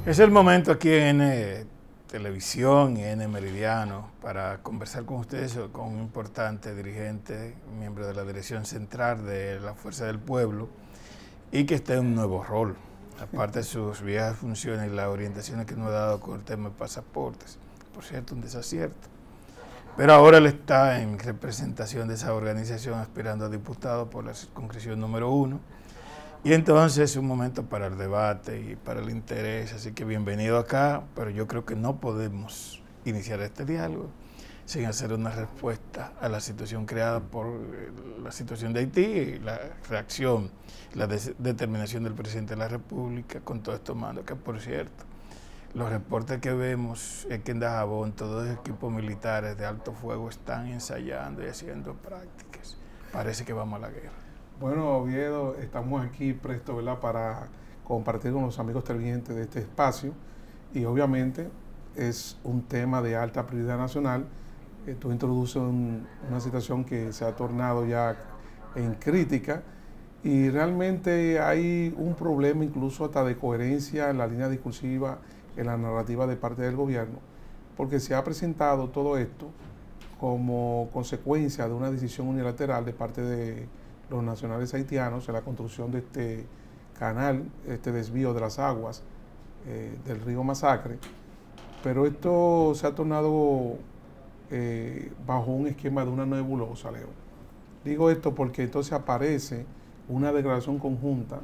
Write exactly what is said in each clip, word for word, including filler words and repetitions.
Es el momento aquí en N Televisión y N Meridiano para conversar con ustedes, con un importante dirigente, miembro de la dirección central de la Fuerza del Pueblo y que está en un nuevo rol, aparte de sus viejas funciones y las orientaciones que nos ha dado con el tema de pasaportes. Por cierto, un desacierto. Pero ahora él está en representación de esa organización aspirando a diputado por la circunscripción número uno. Y entonces es un momento para el debate y para el interés, así que bienvenido acá, pero yo creo que no podemos iniciar este diálogo sin hacer una respuesta a la situación creada por la situación de Haití y la reacción, la de determinación del presidente de la República con todo estos mandos, que por cierto, los reportes que vemos es que en Dajabón todos los equipos militares de alto fuego están ensayando y haciendo prácticas. Parece que vamos a la guerra. Bueno, Oviedo, estamos aquí prestos, ¿verdad?, para compartir con los amigos televidentes de este espacio y obviamente es un tema de alta prioridad nacional. Eh, tú introduces un, una situación que se ha tornado ya en crítica y realmente hay un problema incluso hasta de coherencia en la línea discursiva, en la narrativa de parte del gobierno, porque se ha presentado todo esto como consecuencia de una decisión unilateral de parte de los nacionales haitianos en la construcción de este canal, este desvío de las aguas eh, del río Masacre, pero esto se ha tornado eh, bajo un esquema de una nebulosa, Leo. Digo esto porque entonces aparece una declaración conjunta,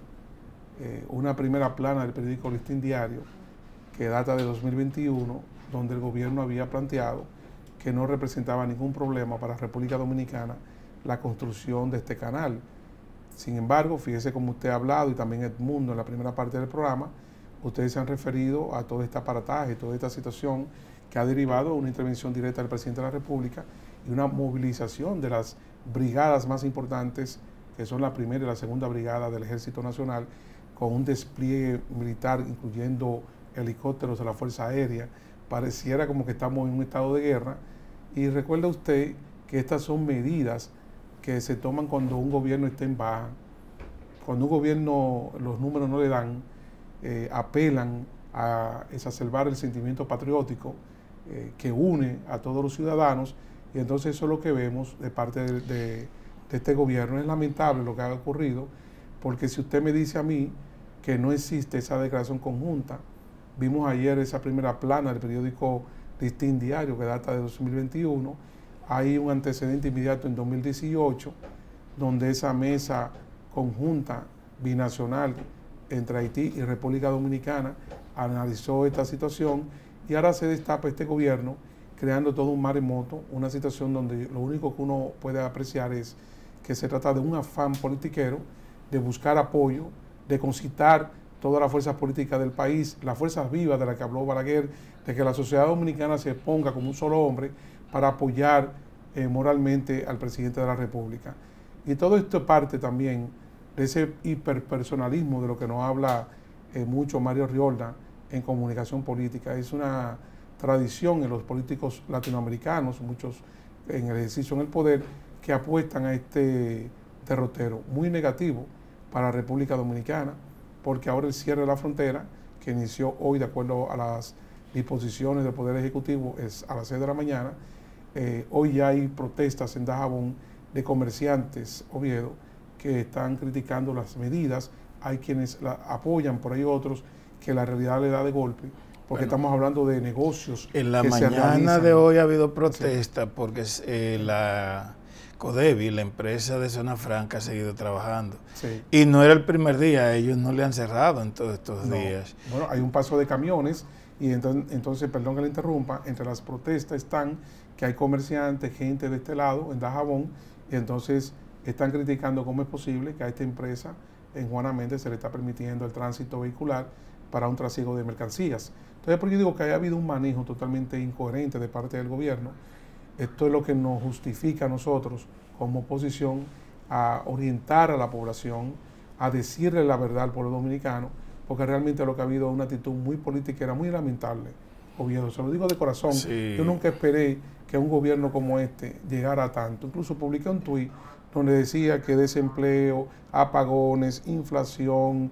eh, una primera plana del periódico Listín Diario, que data de dos mil veintiuno, donde el gobierno había planteado que no representaba ningún problema para la República Dominicana la construcción de este canal. Sin embargo, fíjese como usted ha hablado y también Edmundo en la primera parte del programa, ustedes se han referido a todo este aparataje, toda esta situación que ha derivado de una intervención directa del presidente de la República y una movilización de las brigadas más importantes, que son la primera y la segunda brigada del Ejército Nacional, con un despliegue militar incluyendo helicópteros de la Fuerza Aérea. Pareciera como que estamos en un estado de guerra. Y recuerda usted que estas son medidas que se toman cuando un gobierno está en baja, cuando un gobierno los números no le dan, eh, apelan a exacerbar el sentimiento patriótico eh, que une a todos los ciudadanos, y entonces eso es lo que vemos de parte de, de, de este gobierno. Es lamentable lo que ha ocurrido, porque si usted me dice a mí que no existe esa declaración conjunta, vimos ayer esa primera plana del periódico Listín Diario, que data de dos mil veintiuno, hay un antecedente inmediato en dos mil dieciocho, donde esa mesa conjunta binacional entre Haití y República Dominicana analizó esta situación y ahora se destapa este gobierno creando todo un maremoto, una situación donde lo único que uno puede apreciar es que se trata de un afán politiquero, de buscar apoyo, de concitar todas las fuerzas políticas del país, las fuerzas vivas de las que habló Balaguer, de que la sociedad dominicana se ponga como un solo hombre para apoyar eh, moralmente al presidente de la República. Y todo esto es parte también de ese hiperpersonalismo de lo que nos habla eh, mucho Mario Riolda en comunicación política. Es una tradición en los políticos latinoamericanos, muchos en el ejercicio en el poder, que apuestan a este derrotero muy negativo para la República Dominicana, porque ahora el cierre de la frontera, que inició hoy de acuerdo a las disposiciones del Poder Ejecutivo, es a las seis de la mañana. Eh, hoy ya hay protestas en Dajabón de comerciantes, Oviedo, que están criticando las medidas. Hay quienes la apoyan, por ahí otros que la realidad le da de golpe, porque bueno, estamos hablando de negocios. En la que mañana de hoy ha habido protesta, sí, porque eh, la Codevi, la empresa de Zona Franca, ha seguido trabajando. Sí. Y no era el primer día, ellos no le han cerrado en todos estos no. días. Bueno, hay un paso de camiones y entonces, entonces, perdón que le interrumpa, entre las protestas están que hay comerciantes, gente de este lado, en Dajabón, y entonces están criticando cómo es posible que a esta empresa en Juana Méndez se le está permitiendo el tránsito vehicular para un trasiego de mercancías. Entonces, por yo digo que haya habido un manejo totalmente incoherente de parte del gobierno. Esto es lo que nos justifica a nosotros como oposición a orientar a la población, a decirle la verdad al pueblo dominicano, porque realmente lo que ha habido es una actitud muy política, muy lamentable, Oviedo, se lo digo de corazón. Sí. Yo nunca esperé que un gobierno como este llegara a tanto. Incluso publiqué un tuit donde decía que desempleo, apagones, inflación,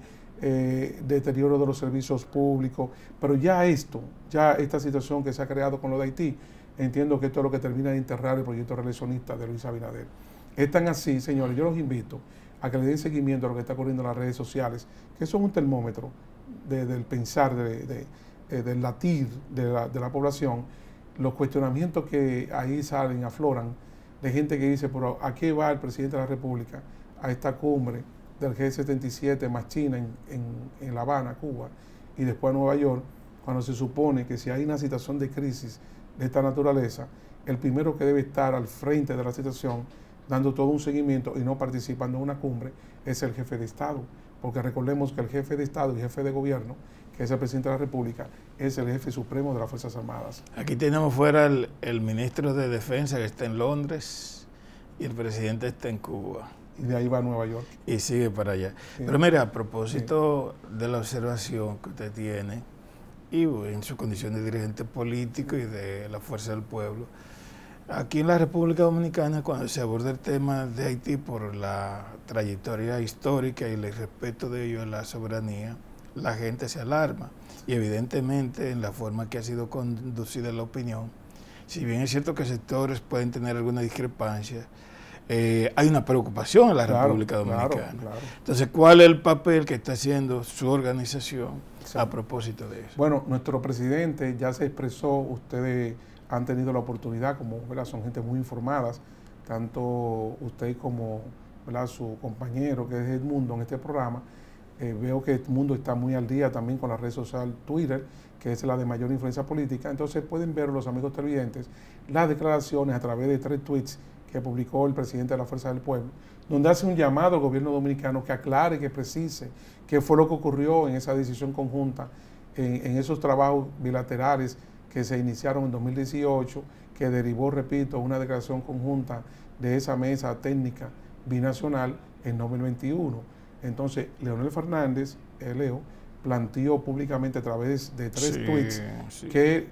eh, deterioro de los servicios públicos, pero ya esto, ya esta situación que se ha creado con lo de Haití, entiendo que esto es lo que termina de enterrar el proyecto reeleccionista de Luis Abinader. Es tan así, señores, yo los invito a que le den seguimiento a lo que está ocurriendo en las redes sociales, que son un termómetro de, del pensar, de, de, de, del latir de la, de la población, los cuestionamientos que ahí salen, afloran, de gente que dice, pero ¿a qué va el presidente de la República a esta cumbre del G setenta y siete más China en, en, en La Habana, Cuba, y después a Nueva York, cuando se supone que si hay una situación de crisis de esta naturaleza, el primero que debe estar al frente de la situación, dando todo un seguimiento y no participando en una cumbre, es el jefe de Estado? Porque recordemos que el jefe de Estado y jefe de gobierno, que es el presidente de la República, es el jefe supremo de las Fuerzas Armadas. Aquí tenemos fuera el, el ministro de Defensa, que está en Londres, y el presidente está en Cuba. Y de ahí va a Nueva York. Y sigue para allá. Sí. Pero mira, a propósito sí. de la observación que usted tiene, y en su condición de dirigente político y de la Fuerza del Pueblo, aquí en la República Dominicana, cuando se aborda el tema de Haití por la trayectoria histórica y el respeto de ello a la soberanía, la gente se alarma. Y evidentemente en la forma que ha sido conducida la opinión, si bien es cierto que sectores pueden tener alguna discrepancia, eh, hay una preocupación en la claro, República Dominicana. Claro, claro. Entonces, ¿cuál es el papel que está haciendo su organización sí. a propósito de eso? Bueno, nuestro presidente ya se expresó, ustedes han tenido la oportunidad, como ¿verdad? Son gente muy informadas, tanto usted como ¿verdad? Su compañero, que es Edmundo, en este programa. Eh, veo que Edmundo está muy al día también con la red social Twitter, que es la de mayor influencia política. Entonces pueden ver los amigos televidentes las declaraciones a través de tres tweets que publicó el presidente de la Fuerza del Pueblo, donde hace un llamado al gobierno dominicano que aclare, que precise qué fue lo que ocurrió en esa decisión conjunta, en, en esos trabajos bilaterales que se iniciaron en dos mil dieciocho, que derivó, repito, una declaración conjunta de esa mesa técnica binacional en dos mil veintiuno. Entonces, Leonel Fernández, eh, Leo, planteó públicamente a través de tres sí, tweets sí. que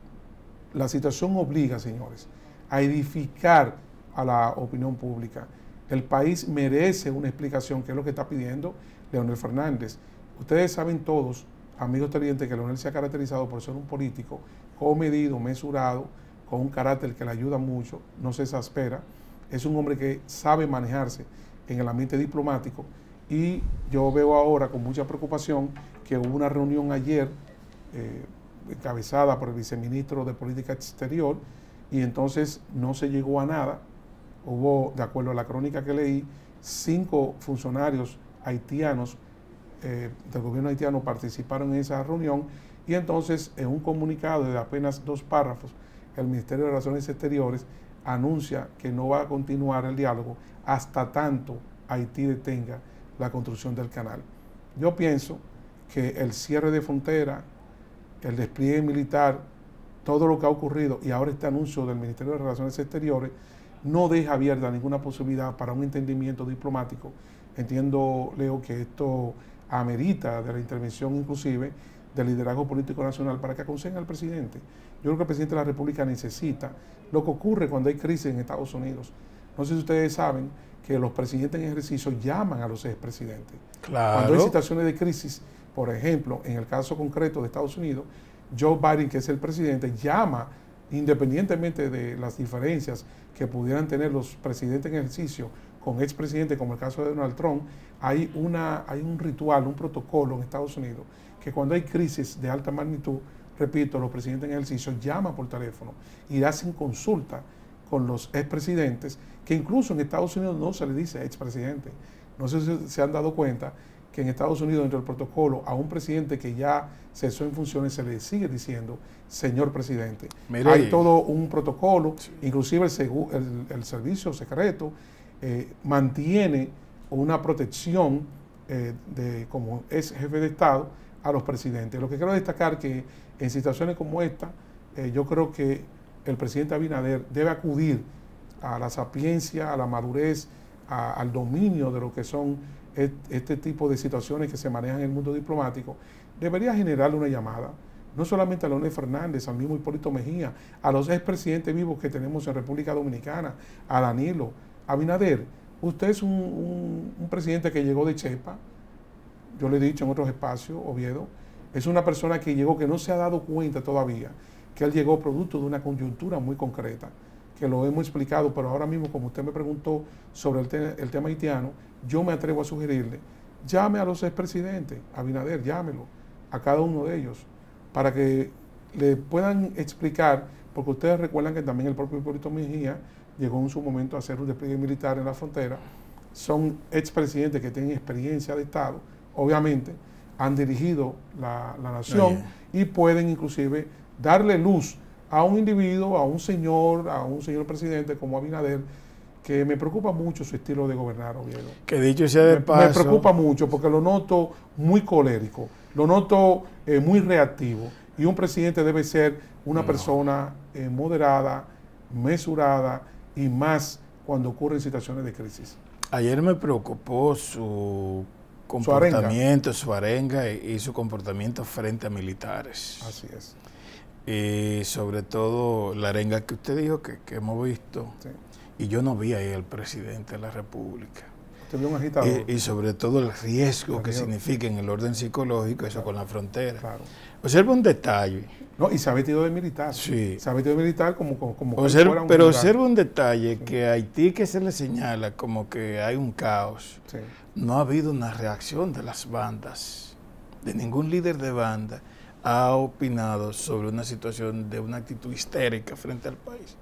la situación obliga, señores, a edificar a la opinión pública. El país merece una explicación, que es lo que está pidiendo Leonel Fernández. Ustedes saben todos, amigos televidentes, que Leonel se ha caracterizado por ser un político comedido, mesurado, con un carácter que le ayuda mucho, no se exaspera. Es un hombre que sabe manejarse en el ambiente diplomático. Y yo veo ahora con mucha preocupación que hubo una reunión ayer eh, encabezada por el viceministro de Política Exterior y entonces no se llegó a nada. Hubo, de acuerdo a la crónica que leí, cinco funcionarios haitianos eh, del gobierno haitiano participaron en esa reunión y entonces en un comunicado de apenas dos párrafos el Ministerio de Relaciones Exteriores anuncia que no va a continuar el diálogo hasta tanto Haití detenga la construcción del canal. Yo pienso que el cierre de frontera, el despliegue militar, todo lo que ha ocurrido y ahora este anuncio del Ministerio de Relaciones Exteriores no deja abierta ninguna posibilidad para un entendimiento diplomático. Entiendo, Leo, que esto amerita de la intervención inclusive del liderazgo político nacional para que aconsejen al presidente. Yo creo que el presidente de la República necesita lo que ocurre cuando hay crisis en Estados Unidos. No sé si ustedes saben que los presidentes en ejercicio llaman a los expresidentes. Claro. Cuando hay situaciones de crisis, por ejemplo, en el caso concreto de Estados Unidos, Joe Biden, que es el presidente, llama, independientemente de las diferencias que pudieran tener los presidentes en ejercicio con expresidentes, como el caso de Donald Trump, hay, una, hay un ritual, un protocolo en Estados Unidos, que cuando hay crisis de alta magnitud, repito, los presidentes en ejercicio llaman por teléfono y hacen consulta con los expresidentes, que incluso en Estados Unidos no se le dice expresidente. No sé si se han dado cuenta que en Estados Unidos, dentro del protocolo, a un presidente que ya cesó en funciones se le sigue diciendo señor presidente. Mire. Hay todo un protocolo, sí. Inclusive el, el, el servicio secreto eh, mantiene una protección eh, de, como es jefe de Estado, a los presidentes. Lo que quiero destacar que en situaciones como esta, eh, yo creo que el presidente Abinader debe acudir a la sapiencia, a la madurez, a, al dominio de lo que son et, este tipo de situaciones que se manejan en el mundo diplomático. Debería generarle una llamada, no solamente a Leonel Fernández, al mismo Hipólito Mejía, a los expresidentes vivos que tenemos en República Dominicana, a Danilo. Abinader, usted es un, un, un presidente que llegó de Chepa, yo le he dicho en otros espacios, Oviedo, es una persona que llegó, que no se ha dado cuenta todavía, que él llegó producto de una coyuntura muy concreta, que lo hemos explicado, pero ahora mismo, como usted me preguntó sobre el, te el tema haitiano, yo me atrevo a sugerirle, llame a los expresidentes, a Abinader, llámelo, a cada uno de ellos, para que le puedan explicar, porque ustedes recuerdan que también el propio Hipólito Mejía llegó en su momento a hacer un despliegue militar en la frontera. Son expresidentes que tienen experiencia de Estado, obviamente, han dirigido la, la nación oh, y pueden inclusive darle luz a un individuo, a un señor, a un señor presidente como Abinader, que me preocupa mucho su estilo de gobernar, Oviedo. Que dicho sea de me, paso... Me preocupa mucho porque lo noto muy colérico, lo noto eh, muy reactivo, y un presidente debe ser una no. persona eh, moderada, mesurada, y más cuando ocurren situaciones de crisis. Ayer me preocupó su comportamiento, su arenga, su arenga y, y su comportamiento frente a militares. Así es. Y sobre todo la arenga que usted dijo que, que hemos visto, sí. y yo no vi ahí al presidente de la República. Usted vio un agitador. Y, y sobre todo el riesgo el que riesgo. significa en el orden psicológico eso claro. con la frontera. Claro. Observa un detalle. No, y se ha vestido de militar. Sí. Se ha vestido de militar como, como, como observa, fuera un Pero militar. observa un detalle, sí. que a Haití, que se le señala como que hay un caos, sí. no ha habido una reacción de las bandas, de ningún líder de banda ha opinado sobre una situación de una actitud histérica frente al país.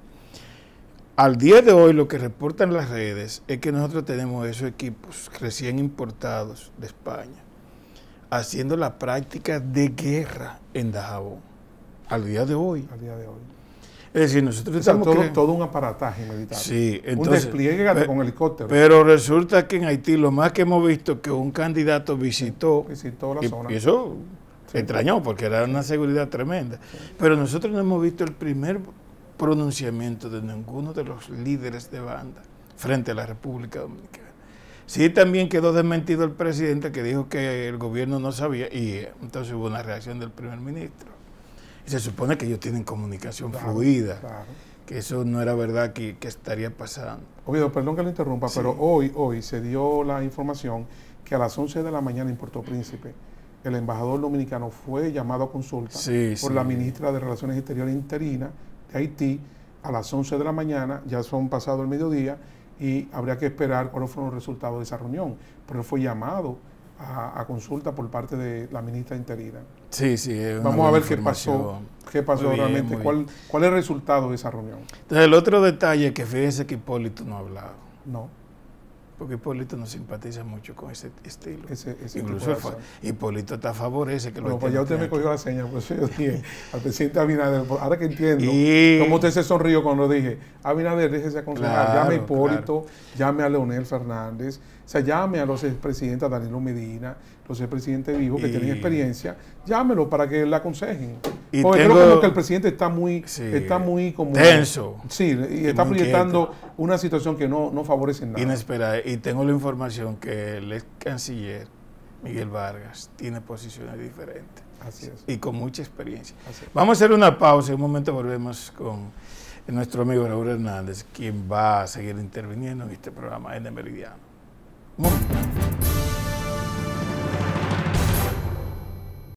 Al día de hoy lo que reportan las redes es que nosotros tenemos esos equipos recién importados de España haciendo la práctica de guerra en Dajabón. Al día de hoy. Al día de hoy. Es decir, nosotros o sea, estamos... Todo, todo un aparataje militar. Sí, entonces, un despliegue pe, con helicóptero. Pero resulta que en Haití lo más que hemos visto que un candidato visitó... Visitó la y, zona. Y eso sí. extrañó porque era una seguridad tremenda. Sí. Pero nosotros no hemos visto el primer pronunciamiento de ninguno de los líderes de banda frente a la República Dominicana. Sí, también quedó desmentido el presidente que dijo que el gobierno no sabía y entonces hubo una reacción del primer ministro. Y se supone que ellos tienen comunicación claro, fluida, claro. que eso no era verdad que, que estaría pasando. Oviedo, perdón que lo interrumpa, sí. pero hoy, hoy se dio la información que a las once de la mañana en Puerto Príncipe el embajador dominicano fue llamado a consulta sí, por sí. la ministra de Relaciones Exteriores interina de Haití a las once de la mañana, ya son pasado el mediodía, y habría que esperar cuáles fueron los resultados de esa reunión. Pero él fue llamado a, a consulta por parte de la ministra interina. Sí, sí. Vamos a ver qué pasó, qué pasó bien, realmente, cuál, cuál es el resultado de esa reunión. Entonces, el otro detalle es que fíjese que Hipólito no ha hablado. No. Porque Hipólito no simpatiza mucho con ese estilo. Ese, ese Incluso fue, Hipólito está favorece que bueno, lo pues ya usted me cogió la seña, pues yo dije al presidente Abinader, ahora que entiendo y... cómo usted se sonrió cuando lo dije, Abinader, déjese aconsejar, claro, llame a Hipólito, claro. llame a Leonel Fernández, o sea, llame a los expresidentes, a Danilo Medina, los expresidentes vivos que y... tienen experiencia, llámelo para que le aconsejen. Y Porque tengo... creo como que el presidente está muy, sí, está muy como... tenso. Sí, y está proyectando inquieto. Una situación que no, no favorece nada. Inesperada. Y tengo la información que el ex canciller Miguel Vargas tiene posiciones diferentes. Así es. Y con mucha experiencia. Así es. Vamos a hacer una pausa. En un momento volvemos con nuestro amigo Raúl Hernández, quien va a seguir interviniendo en este programa en el Meridiano. Muy